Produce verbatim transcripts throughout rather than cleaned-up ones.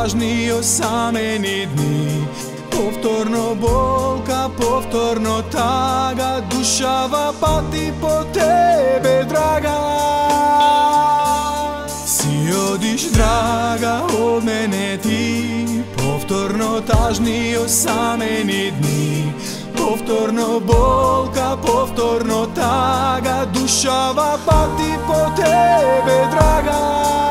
tažni osameni dni, povtorno bolka, povtorno taga, dušava pati po tebe, draga. Si odiš, draga, od mene ti, povtorno tažni osameni dni, povtorno bolka, povtorno taga, dušava pati po tebe, draga.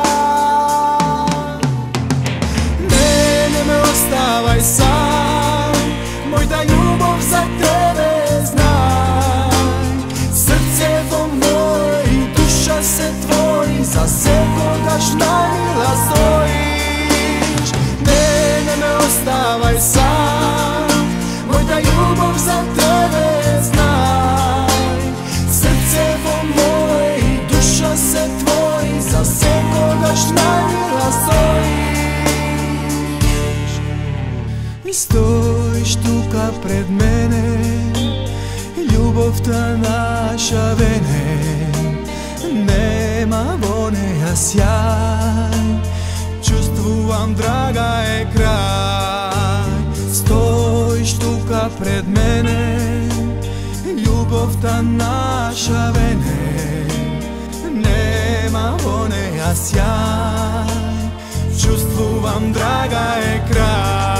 Ne, ne me ostavaj sam, moj da ljubav za tebe znaj. Srce to moje i duša se tvoji, za sekogaš najmila stojiš. Ne, ne me ostavaj sam, moj da ljubav za tebe znaj. Srce to moje i duša se tvoji, za sekogaš najmila stojiš. Stojiš tuka pred mene, ljubav ta naša vene, nema vone, a sjaj, čustvujem, draga, je kraj. Stojiš tuka pred mene, ljubav ta naša vene, nema vone, a sjaj, čustvujem, draga, je kraj.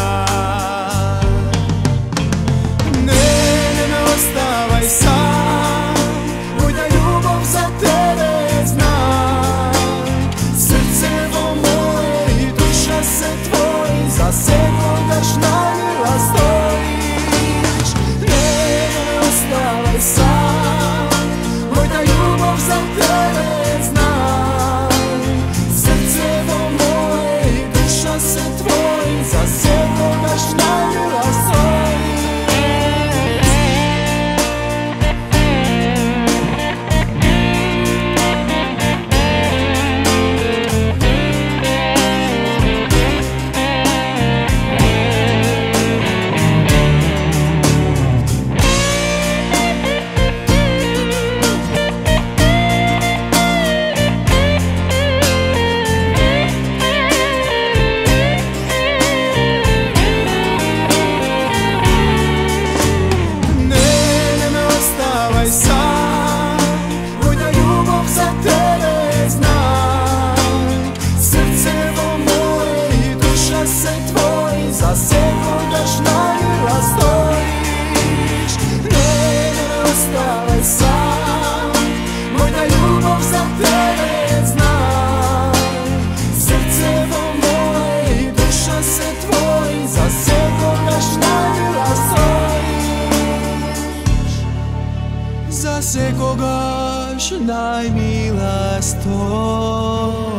Ostavaj sam, moj da ljubav za tebe znaj. Srce to moje i duša se tvoji, za sekogaš najmila stojiš. Ne, ne ostavaj sam, moj da ljubav za tebe znaj. Srce to moje i duša se tvoji, za sekogaš najmila stojiš. Za sekogaš najmila stojiš. Ne, ne ostavaj sam, moj da ljubav za tebe znaj. Srce to moje i duša se tvoji, za sekogaš najmila stojiš. Za sekogaš najmila stojiš.